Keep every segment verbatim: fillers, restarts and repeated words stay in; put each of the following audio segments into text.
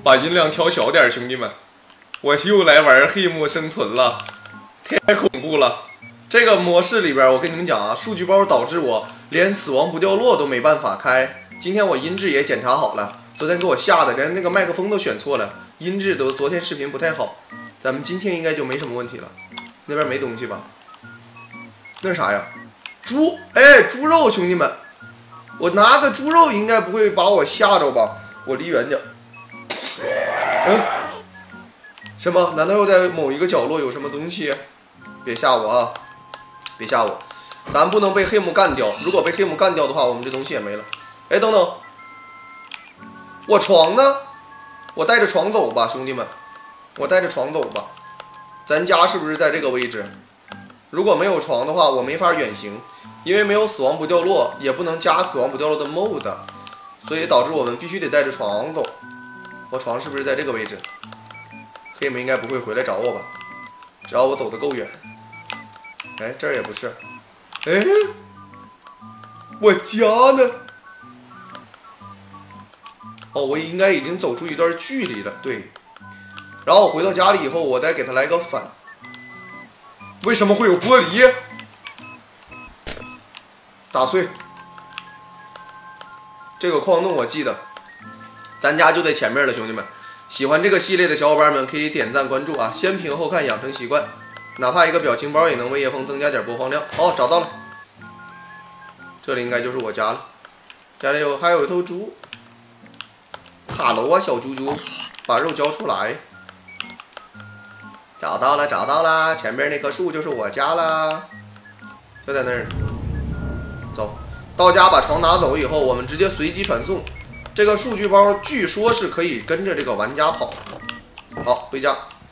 把音量调小点，兄弟们，我又来玩黑幕生存了，太恐怖了。这个模式里边，我跟你们讲啊，数据包导致我连死亡不掉落都没办法开。今天我音质也检查好了，昨天给我吓的，连那个麦克风都选错了，音质都昨天视频不太好。咱们今天应该就没什么问题了。那边没东西吧？那是啥呀？猪，哎，猪肉，兄弟们，我拿个猪肉应该不会把我吓着吧？我离远点。嗯，什么？难道又在某一个角落有什么东西？别吓我啊！别吓我，咱不能被黑幕干掉。如果被黑幕干掉的话，我们这东西也没了。哎，等等，我床呢？我带着床走吧，兄弟们，我带着床走吧。咱家是不是在这个位置？如果没有床的话，我没法远行，因为没有死亡不掉落，也不能加死亡不掉落的 mod， 所以导致我们必须得带着床走。我床是不是在这个位置？黑幕应该不会回来找我吧？只要我走得够远。哎，这儿也不是。哎，我家呢？哦，我应该已经走出一段距离了，对。然后我回到家里以后，我再给他来个反。为什么会有玻璃？打碎。这个矿洞我记得，咱家就在前面了，兄弟们。喜欢这个系列的小伙伴们可以点赞关注啊，先评后看，养成习惯。哪怕一个表情包也能为叶枫增加点播放量。哦，找到了，这里应该就是我家了。家里有还有一头猪。哈喽啊，小猪猪，把肉交出来。找到了，找到了，前面那棵树就是我家啦，就在那儿。走，到家把床拿走以后，我们直接随机传送。这个数据包据说是可以跟着这个玩家跑。好，回家。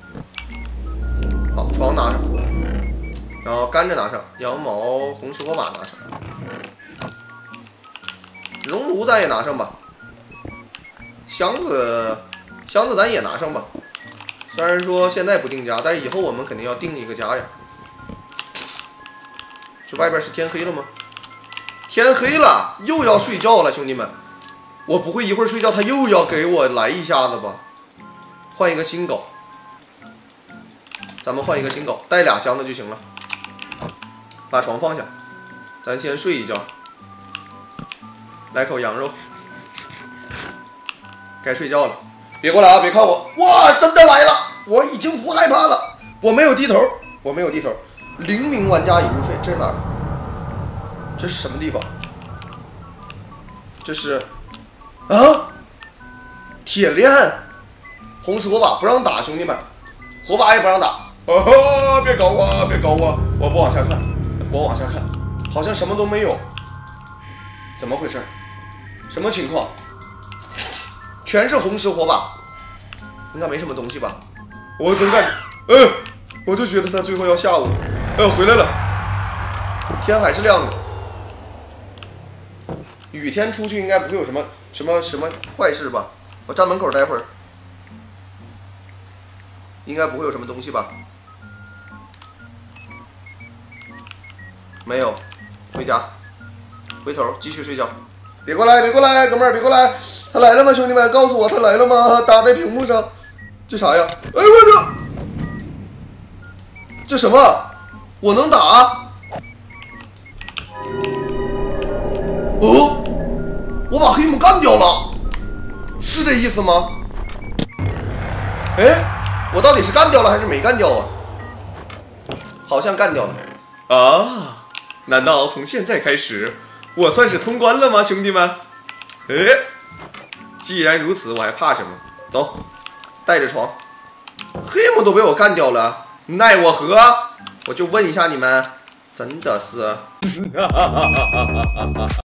好，床拿上，然后甘蔗拿上，羊毛、红石火把拿上，熔炉咱也拿上吧。箱子，箱子咱也拿上吧。虽然说现在不定家，但是以后我们肯定要定一个家呀。这外边是天黑了吗？天黑了，又要睡觉了，兄弟们。我不会一会儿睡觉，他又要给我来一下子吧？换一个新狗，咱们换一个新狗，带俩箱子就行了。把床放下，咱先睡一觉。来口羊肉，该睡觉了。别过来啊！别看我！哇，真的来了！我已经不害怕了。我没有低头，我没有低头。零名玩家已入睡，这是哪儿？这是什么地方？这是啊，铁链，红石火把不让打，兄弟们，火把也不让打。啊！别搞我！别搞我！我不往下看，我往下看，好像什么都没有。怎么回事？什么情况？全是红石火把，应该没什么东西吧？我总感觉，嗯，我就觉得他最后要吓我。呃，回来了，天还是亮的。雨天出去应该不会有什么什么什么坏事吧？我站门口待会儿，应该不会有什么东西吧？没有，回家，回头继续睡觉。别过来，别过来，哥们儿，别过来！他来了吗，兄弟们？告诉我他来了吗？打在屏幕上，这啥呀？哎我操！这什么？我能打？哦，我把黑幕干掉了，是这意思吗？哎，我到底是干掉了还是没干掉啊？好像干掉了。啊？难道从现在开始，我算是通关了吗，兄弟们？哎，既然如此，我还怕什么？走，带着床，黑幕都被我干掉了，奈我何？我就问一下你们，真的是。